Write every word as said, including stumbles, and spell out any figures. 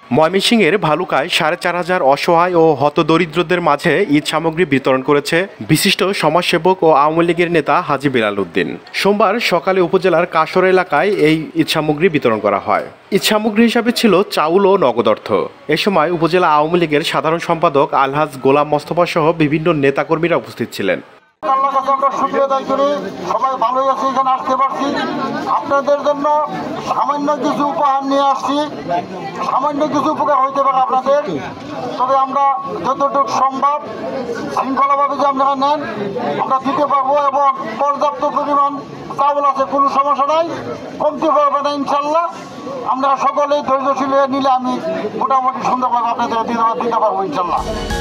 ময়মনসিংহের ভালুকায় সাড়ে চার হাজার অসহায় ও হতদরিদ্রদের মাঝে ঈদ সামগ্রী বিতরণ করেছে বিশিষ্ট সমাজসেবক ও আওয়ামী লীগের নেতা হাজী বেলাল উদ্দিন। সোমবার সকালে উপজেলার কাশর এলাকায় এই ঈদ সামগ্রী বিতরণ করা হয়। ঈদ সামগ্রী হিসাবে ছিল চাউল ও নগদ অর্থ। এ সময় উপজেলা আওয়ামী লীগের সাধারণ সম্পাদক আলহাজ গোলাম মোস্তফা সহ বিভিন্ন নেতাকর্মীরা উপস্থিত ছিলেন। আল্লাহ কাছে আমরা শুকরিয়া আদায় করি, সবাই ভালোই আছে, এখানে আসতে পারছি। আপনাদের জন্য সামান্য কিছু উপহার নিয়ে আসছি, সামান্য কিছু উপকার হইতে পারে আপনাদের। তবে আমরা যতটুকু সম্ভব শৃঙ্খলাভাবে যে আপনারা নেন আমরা দিতে পারবো, এবং পর্যাপ্ত পরিমাণ চাউল আছে, কোনো সমস্যা নাই, কমতে পারবে না ইনশাল্লাহ। আমরা সকলেই ধৈর্যশীল নিলে আমি মোটামুটি সুন্দরভাবে আপনাদের দিতে পারবো ইনশাল্লাহ।